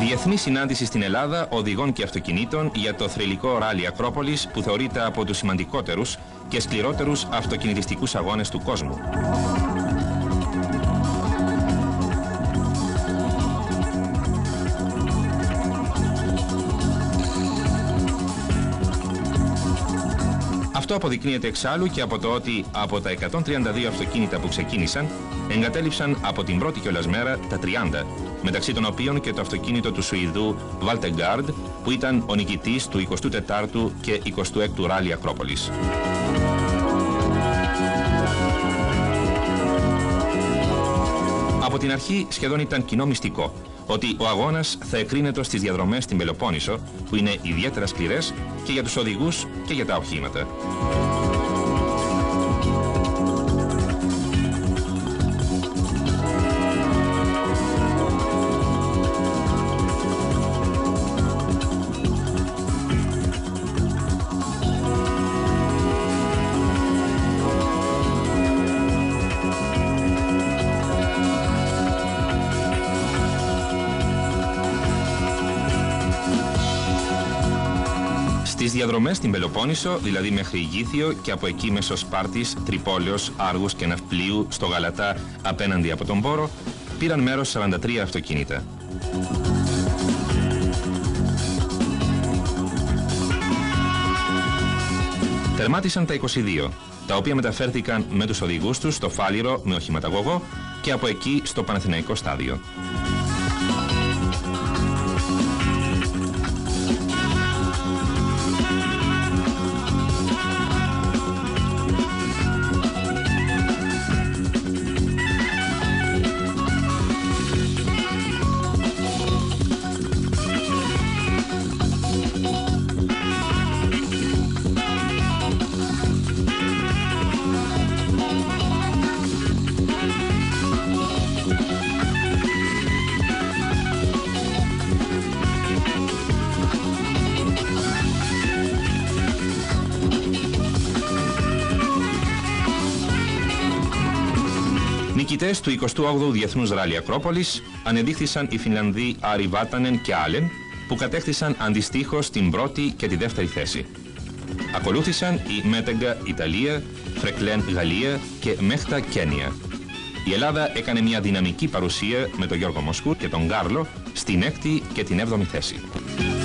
Διεθνή συνάντηση στην Ελλάδα οδηγών και αυτοκινήτων για το θρυλικό ράλι Ακρόπολης, που θεωρείται από τους σημαντικότερους και σκληρότερους αυτοκινητιστικούς αγώνες του κόσμου. Αυτό αποδεικνύεται εξάλλου και από το ότι από τα 132 αυτοκίνητα που ξεκίνησαν, εγκατέλειψαν από την πρώτη κιόλας μέρα τα 30, μεταξύ των οποίων και το αυτοκίνητο του Σουηδού Valtegard, που ήταν ο νικητής του 24ου και 26ου ράλι Ακρόπολης. Από την αρχή σχεδόν ήταν κοινό μυστικό ότι ο αγώνας θα εκρίνεται στις διαδρομές στην Πελοπόννησο, που είναι ιδιαίτερα σκληρές και για τους οδηγούς και για τα οχήματα. Στις διαδρομές στην Πελοπόννησο, δηλαδή μέχρι Ηγήθιο και από εκεί μέσω Σπάρτης, Τρυπόλεως, Άργους και Ναυπλίου στο Γαλατά απέναντι από τον Πόρο, πήραν μέρος 43 αυτοκίνητα. Τερμάτισαν τα 22, τα οποία μεταφέρθηκαν με τους οδηγούς τους στο Φάληρο με οχηματαγωγό και από εκεί στο Παναθηναϊκό στάδιο. Νικητές του 28ου Διεθνούς Ράλι Ακρόπολης ανεδείχθησαν οι Φινλανδοί Άρι Βάτανεν και Άλεν, που κατέκτησαν αντιστοίχως την πρώτη και τη δεύτερη θέση. Ακολούθησαν η Μέτεγκα Ιταλία, Φρεκλέν Γαλλία και Μέχτα Κένια. Η Ελλάδα έκανε μια δυναμική παρουσία με τον Γιώργο Μοσκού και τον Γκάρλο στην 6η και την 7η θέση.